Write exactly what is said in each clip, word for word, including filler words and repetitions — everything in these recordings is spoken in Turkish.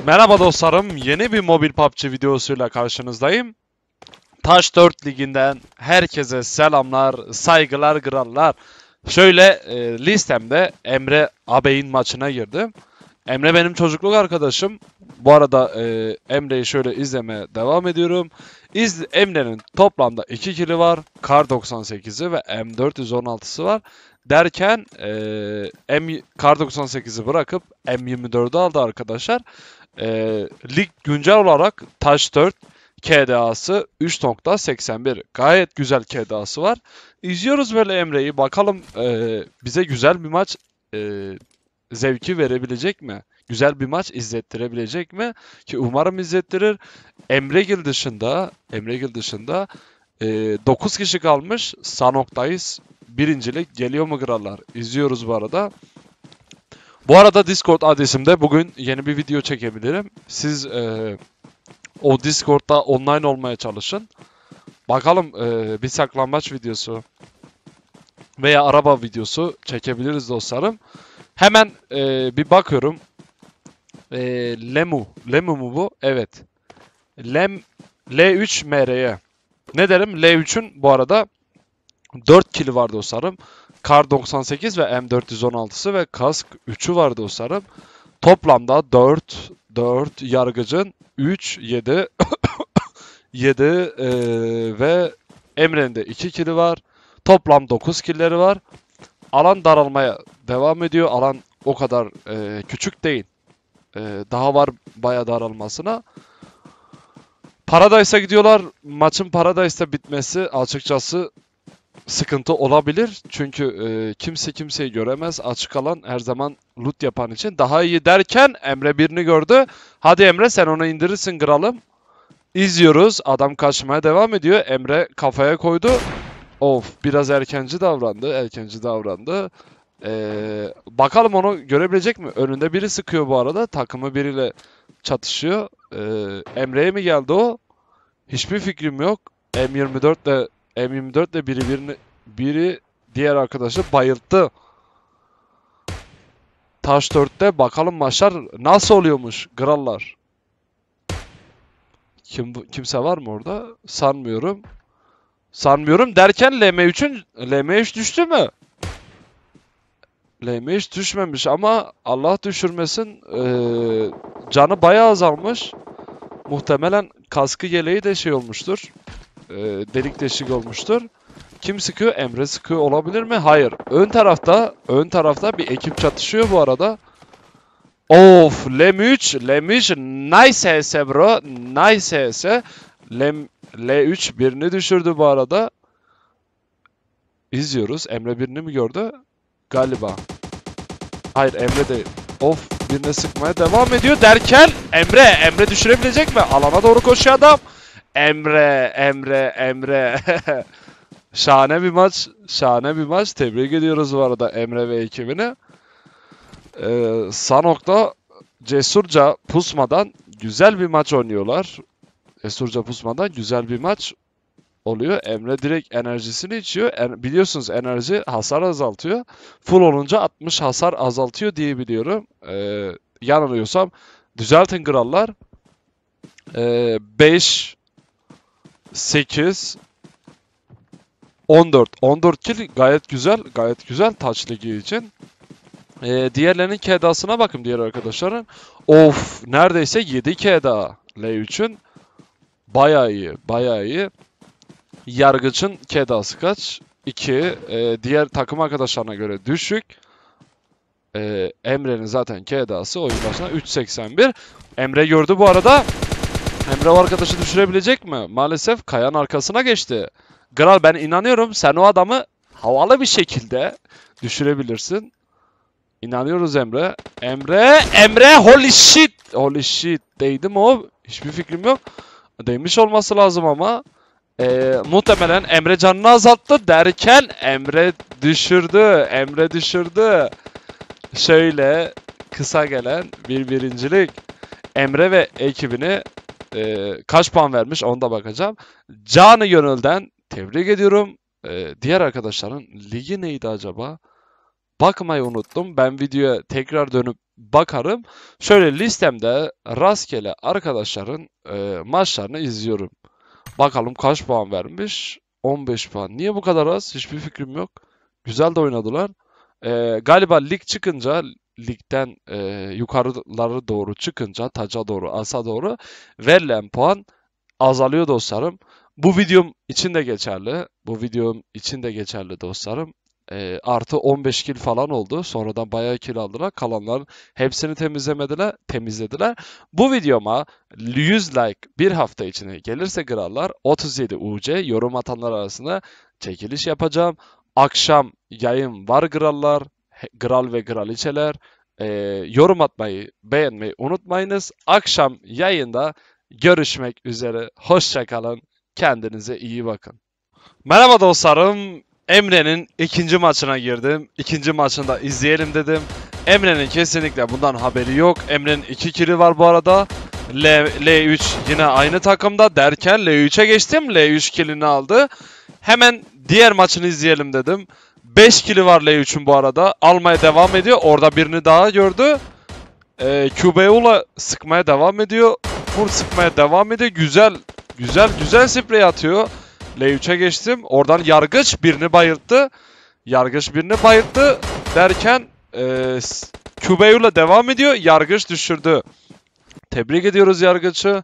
Merhaba dostlarım, yeni bir mobil P U B G videosuyla karşınızdayım. Taş dört liginden herkese selamlar, saygılar, krallar. Şöyle e, listemde Emre ağabeyin maçına girdim. Emre benim çocukluk arkadaşım. Bu arada e, Emre'yi şöyle izlemeye devam ediyorum. İz, Emre'nin toplamda iki kili var. Kar doksan sekizi ve M dört yüz on altısı var. Derken e, M, Kar doksan sekizi bırakıp M yirmi dördü aldı arkadaşlar. E, lig güncel olarak Taş dört K D A'sı üç nokta seksen bir. Gayet güzel K D A'sı var. İzliyoruz böyle Emre'yi. Bakalım e, bize güzel bir maç e, zevki verebilecek mi? Güzel bir maç izlettirebilecek mi? Ki umarım izlettirir. Emregil dışında Emregil dışında e, dokuz kişi kalmış. Sanok'tayız. Birincilik geliyor mu krallar? İzliyoruz bu arada. Bu arada Discord adresimde bugün yeni bir video çekebilirim. Siz e, o Discord'da online olmaya çalışın. Bakalım e, bir saklambaç videosu veya araba videosu çekebiliriz dostlarım. Hemen e, bir bakıyorum. E, Lemu. Lemu mu bu? Evet. Lem, L üç M R'ye. Ne derim? L üçün bu arada dört kili var dostlarım. Kar doksan sekiz ve M dört yüz on altısı ve kask üçü var dostlarım. Toplamda dört, dört yargıcın üç, yedi, yedi e, ve Emre'nin de iki kili var. Toplam dokuz killeri var. Alan daralmaya devam ediyor. Alan o kadar e, küçük değil. E, daha var bayağı daralmasına. Paradise'a gidiyorlar. Maçın Paradise'da bitmesi açıkçası sıkıntı olabilir. Çünkü e, kimse kimseyi göremez. Açık alan her zaman loot yapan için daha iyi derken Emre birini gördü. Hadi Emre sen onu indirirsin kralım. İzliyoruz. Adam kaçmaya devam ediyor. Emre kafaya koydu. Of biraz erkenci davrandı. Erkenci davrandı. Ee, bakalım onu görebilecek mi? Önünde biri sıkıyor bu arada. Takımı biriyle çatışıyor. Ee, Emre'ye mi geldi o? Hiçbir fikrim yok. M yirmi dört ile M yirmi dört ile biri birini biri diğer arkadaşı bayılttı. Taş dörtte bakalım maçlar nasıl oluyormuş krallar. Kim kimse var mı orada? Sanmıyorum. Sanmıyorum derken L M üçün L M üç düştü mü? L M üç düşmemiş ama Allah düşürmesin. Ee, canı bayağı azalmış. Muhtemelen kaskı yeleği de şey olmuştur. Ee, delik deşik olmuştur. Kim sıkıyor? Emre sıkıyor olabilir mi? Hayır. Ön tarafta, ön tarafta bir ekip çatışıyor bu arada. Of, L M üç, L M üç nice H S bro. Nice H S. L üç birini düşürdü bu arada. İzliyoruz. Emre birini mi gördü? Galiba. Hayır Emre değil. Of birine sıkmaya devam ediyor derken Emre, Emre düşürebilecek mi? Alana doğru koşuyor adam. Emre, Emre, Emre. Şahane bir maç. Şahane bir maç. Tebrik ediyoruz bu arada Emre ve ekibini. Ee, Sanok'ta cesurca pusmadan güzel bir maç oynuyorlar. Cesurca pusmadan güzel bir maç oluyor. Emre direkt enerjisini içiyor. En, biliyorsunuz enerji hasar azaltıyor. Full olunca altmış hasar azaltıyor diye biliyorum. Ee, yanılıyorsam düzeltin krallar. Ee, beş, sekiz, on dört. on dört kill gayet güzel. Gayet güzel Taç Ligi için. Ee, diğerlerinin K D A'sına bakın diğer arkadaşların. Of neredeyse yedi K D A L üçün. Bayağı iyi. Bayağı iyi. Yargıç'ın K D A'sı kaç? iki. Ee, diğer takım arkadaşlarına göre düşük. Ee, Emre'nin zaten K D A'sı oyun başına üç seksen bir. Emre gördü bu arada. Emre o arkadaşı düşürebilecek mi? Maalesef kayanın arkasına geçti. Kral ben inanıyorum sen o adamı havalı bir şekilde düşürebilirsin. İnanıyoruz Emre. Emre, Emre holy shit. Holy shit. Değdi mi o? Hiçbir fikrim yok. Değmiş olması lazım ama. Ee, muhtemelen Emre canını azalttı derken Emre düşürdü. Emre düşürdü. Şöyle kısa gelen bir birincilik. Emre ve ekibine e, kaç puan vermiş ona da bakacağım. Canı gönülden tebrik ediyorum. E, diğer arkadaşların ligi neydi acaba? Bakmayı unuttum. Ben videoya tekrar dönüp bakarım. Şöyle listemde rastgele arkadaşların e, maçlarını izliyorum. Bakalım kaç puan vermiş? on beş puan. Niye bu kadar az? Hiçbir fikrim yok. Güzel de oynadılar. E, galiba lig çıkınca, ligden e, yukarıları doğru çıkınca, taca doğru, asa doğru verilen puan azalıyor dostlarım. Bu videom için de geçerli. Bu videom için de geçerli dostlarım. E, artı on beş kill falan oldu. Sonradan bayağı kill aldılar. Kalanların hepsini temizlemediler, temizlediler. Bu videoma yüz like bir hafta içine gelirse krallar, otuz yedi U C yorum atanlar arasında çekiliş yapacağım. Akşam yayın var krallar, kral ve kraliçeler. E, yorum atmayı, beğenmeyi unutmayınız. Akşam yayında görüşmek üzere. Hoşça kalın. Kendinize iyi bakın. Merhaba dostlarım. Emre'nin ikinci maçına girdim. İkinci maçını da izleyelim dedim. Emre'nin kesinlikle bundan haberi yok. Emre'nin iki kili var bu arada. L, L3 yine aynı takımda derken L üçe geçtim. L üç kilini aldı. Hemen diğer maçını izleyelim dedim. beş kili var L üçün bu arada. Almaya devam ediyor. Orada birini daha gördü. Ee, Q B U'la sıkmaya devam ediyor. Full sıkmaya devam ediyor. Güzel, güzel, güzel sprey atıyor. L üçe geçtim. Oradan Yargıç birini bayılttı. Yargıç birini bayılttı derken e, Q B U'la devam ediyor. Yargıç düşürdü. Tebrik ediyoruz Yargıç'ı.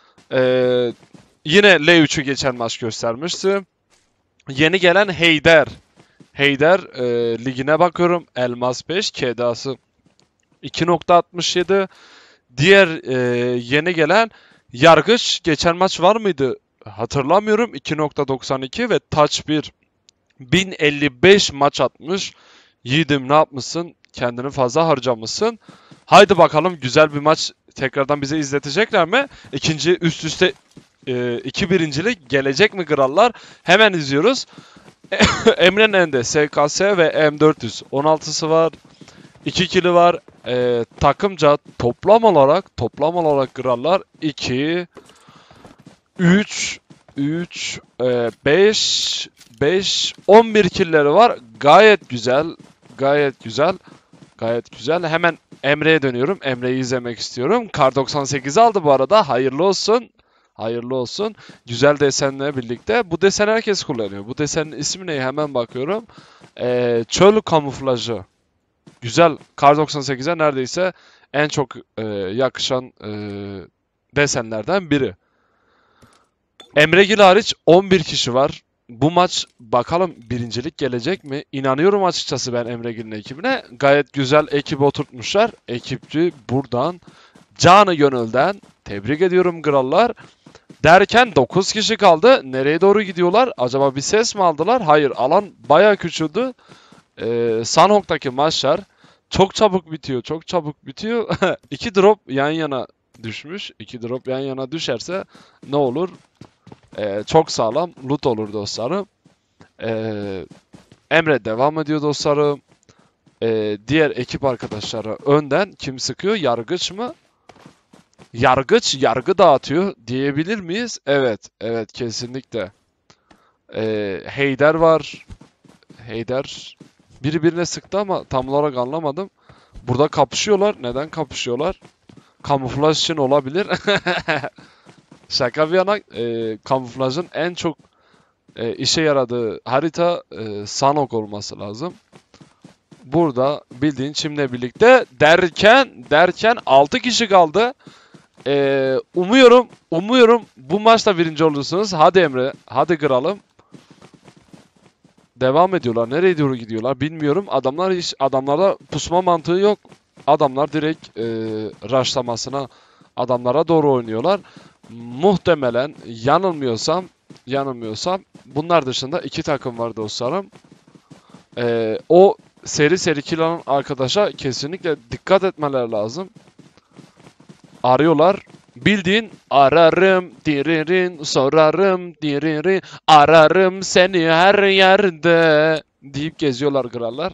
Ee, yine L üçü geçen maç göstermişti. Yeni gelen Heyder. Heyder e, ligine bakıyorum. Elmas beş, K D A'sı iki nokta altmış yedi. Diğer e, yeni gelen Yargıç geçen maç var mıydı? Hatırlamıyorum. iki nokta doksan iki ve Touch bir. bin elli beş maç atmış. Yiğidim ne yapmışsın? Kendini fazla harcamışsın. Haydi bakalım güzel bir maç tekrardan bize izletecekler mi? İkinci üst üste e, iki birincilik gelecek mi krallar? Hemen izliyoruz. Emre'nin elinde S K S ve M dört yüz on altısı var. iki kili var. Ee, takımca toplam olarak toplam olarak krallar iki üç üç beş beş on bir killeri var. Gayet güzel. Gayet güzel. Gayet güzel. Hemen Emre'ye dönüyorum. Emre'yi izlemek istiyorum. Kar doksan sekiz aldı bu arada. Hayırlı olsun. Hayırlı olsun. Güzel desenle birlikte. Bu desen herkes kullanıyor. Bu desenin ismi ne? Hemen bakıyorum. Ee, çöl kamuflajı. Güzel. Kar doksan sekize neredeyse en çok e, yakışan e, desenlerden biri. Emregil hariç on bir kişi var. Bu maç bakalım birincilik gelecek mi? İnanıyorum açıkçası ben Emregil'in ekibine. Gayet güzel ekibi oturtmuşlar. Ekipçi buradan canı gönülden tebrik ediyorum krallar. Derken dokuz kişi kaldı. Nereye doğru gidiyorlar? Acaba bir ses mi aldılar? Hayır. Alan bayağı küçüldü. Ee, Sanhok'taki maçlar çok çabuk bitiyor. Çok çabuk bitiyor. İki drop yan yana düşmüş. İki drop yan yana düşerse ne olur? Ee, çok sağlam loot olur dostlarım. Ee, Emre devam ediyor dostlarım. Ee, diğer ekip arkadaşları önden kim sıkıyor? Yargıç mı? Yargıç yargı dağıtıyor diyebilir miyiz? Evet. Evet kesinlikle. Ee, Heyder var. Heyder biri birine sıktı ama tam olarak anlamadım. Burada kapışıyorlar. Neden kapışıyorlar? Kamuflaj için olabilir. Şaka bir yana e, kamuflajın en çok e, işe yaradığı harita e, Sanhok olması lazım. Burada bildiğin çimle birlikte derken derken altı kişi kaldı. E, umuyorum umuyorum bu maçta birinci olursunuz. Hadi Emre, hadi kralım. Devam ediyorlar. Nereye doğru gidiyorlar bilmiyorum. Adamlar hiç adamlarda pusma mantığı yok. Adamlar direkt e, rushlamasına adamlara doğru oynuyorlar. Muhtemelen yanılmıyorsam yanılmıyorsam bunlar dışında iki takım var dostlarım. E, o seri seri kill alan arkadaşa kesinlikle dikkat etmeler lazım. Arıyorlar. Bildiğin ararım diririn sorarım diririn ararım seni her yerde deyip geziyorlar krallar.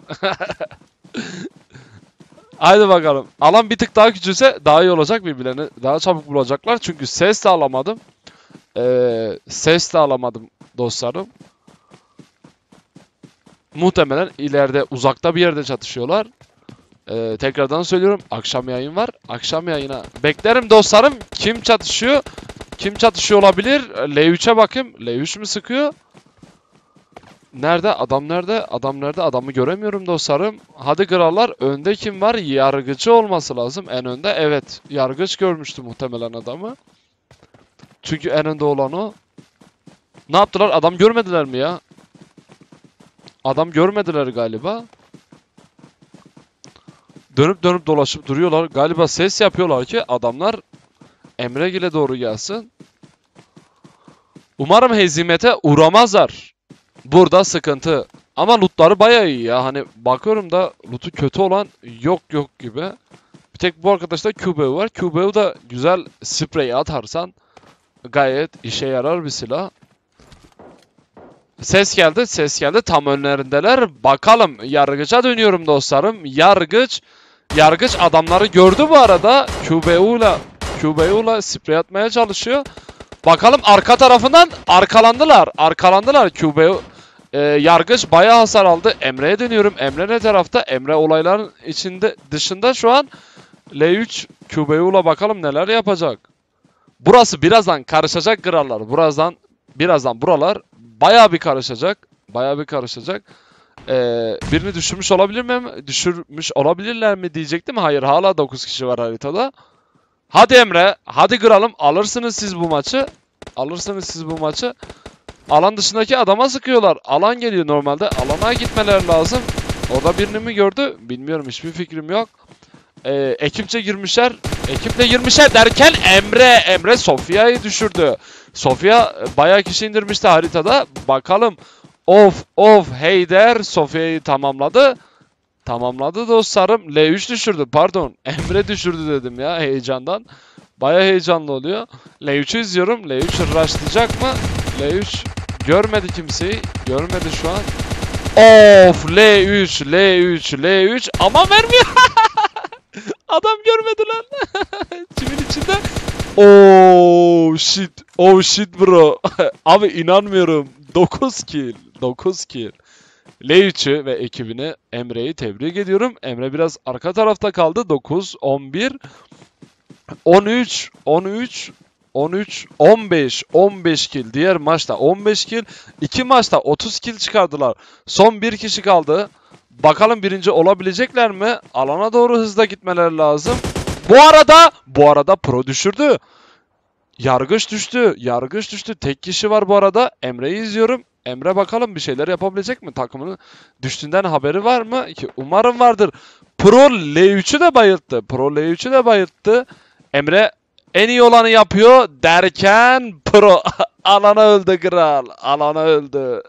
Haydi bakalım. Alan bir tık daha küçülse daha iyi olacak birbirlerini. Daha çabuk bulacaklar. Çünkü ses de alamadım. Ee, ses de alamadım dostlarım. Muhtemelen ileride uzakta bir yerde çatışıyorlar. Ee, tekrardan söylüyorum. Akşam yayın var. Akşam yayına beklerim dostlarım. Kim çatışıyor? Kim çatışıyor olabilir? L üç'e bakayım. L üç mü sıkıyor? Nerede? Adam nerede? Adam nerede? Adamı göremiyorum dostlarım. Hadi krallar. Önde kim var? Yargıcı olması lazım. En önde. Evet. Yargıç görmüştü muhtemelen adamı. Çünkü en önde olan o. Ne yaptılar? Adam görmediler mi ya? Adam görmediler galiba. Dönüp dönüp dolaşıp duruyorlar. Galiba ses yapıyorlar ki adamlar Emregil'e doğru gelsin. Umarım hezimete uğramazlar. Burada sıkıntı. Ama lootları bayağı iyi ya. Hani bakıyorum da lootu kötü olan yok yok gibi. Bir tek bu arkadaşta Q B U var. Q B U da güzel sprey atarsan gayet işe yarar bir silah. Ses geldi, ses geldi. Tam önlerindeler. Bakalım. Yargıç'a dönüyorum dostlarım. Yargıç. Yargıç adamları gördü bu arada. Q B U'la Q B U'la sprey atmaya çalışıyor. Bakalım arka tarafından arkalandılar. Arkalandılar Q B U. Ee, Yargıç bayağı hasar aldı. Emre'ye dönüyorum. Emre ne tarafta? Emre olayların içinde dışında şu an. L üç Q B U'la bakalım neler yapacak. Burası birazdan karışacak krallar. Birazdan birazdan buralar bayağı bir karışacak. Bayağı bir karışacak. Ee, birini düşürmüş olabilir mi? Düşürmüş olabilirler mi diyecektim. Hayır, hala dokuz kişi var haritada. Hadi Emre, hadi kralım, alırsınız siz bu maçı. Alırsınız siz bu maçı. Alan dışındaki adama sıkıyorlar. Alan geliyor normalde. Alana gitmeleri lazım. Orada birini mi gördü? Bilmiyorum, hiçbir fikrim yok. Ee, ekipçe girmişler. Ekiple girmişler derken Emre, Emre Sofya'yı düşürdü. Sofya bayağı kişi indirmişti haritada. Bakalım. Of of Heyder Sofya'yı tamamladı. Tamamladı dostlarım. L üç düşürdü, pardon. Emre düşürdü dedim ya heyecandan. Bayağı heyecanlı oluyor. L üç'ü izliyorum. L üç rushlayacak mı? L üç görmedi kimseyi. Görmedi şu an. Of L üç, L üç, L üç. Aman vermiyor. Adam görmedi lan. Çimin içinde. Oh shit. Oh shit bro. Abi inanmıyorum. dokuz kill. dokuz kill. L üç'ü ve ekibini, Emre'yi tebrik ediyorum. Emre biraz arka tarafta kaldı. dokuz, on bir, on üç, on üç, on üç, on beş, on beş kill. Diğer maçta on beş kill. iki maçta otuz kill çıkardılar. Son bir kişi kaldı. Bakalım birinci olabilecekler mi? Alana doğru hızla gitmeleri lazım. Bu arada, bu arada pro düşürdü. Yargıç düştü. Yargıç düştü. Tek kişi var bu arada. Emre'yi izliyorum. Emre bakalım bir şeyler yapabilecek mi? Takımının düştüğünden haberi var mı? Ki umarım vardır. Pro L üç'ü de bayılttı. Pro L üç'ü de bayılttı. Emre en iyi olanı yapıyor derken Pro alana öldü kral. Alana öldü.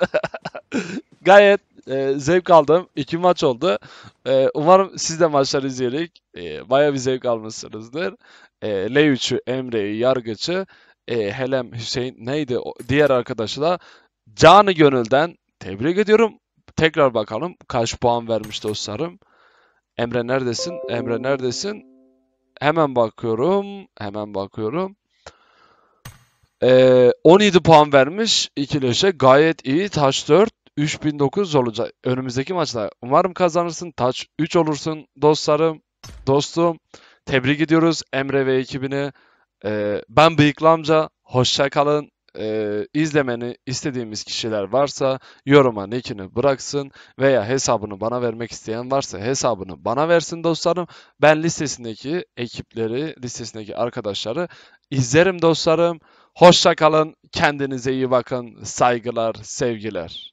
Gayet e, zevk aldım. İki maç oldu. E, umarım siz de maçları izleyerek e, baya bir zevk almışsınızdır. E, L üç'ü, Emre'yi, Yargıç'ı, e, Helem, Hüseyin neydi? O, diğer arkadaşı da canı gönülden tebrik ediyorum. Tekrar bakalım kaç puan vermiş dostlarım. Emre neredesin? Emre neredesin? Hemen bakıyorum. Hemen bakıyorum. Ee, on yedi puan vermiş ikileşe. Gayet iyi. Taç dört. üç bin dokuz yüz olacak. Önümüzdeki maçta umarım kazanırsın. Taç üç olursun dostlarım. Dostum. Tebrik ediyoruz Emre ve ekibini. Ee, ben Bıyıklı Amca. Hoşça kalın. Ee, izlemeni istediğimiz kişiler varsa yoruma nickini bıraksın veya hesabını bana vermek isteyen varsa hesabını bana versin dostlarım. Ben listesindeki ekipleri, listesindeki arkadaşları izlerim dostlarım. Hoşça kalın, kendinize iyi bakın, saygılar, sevgiler.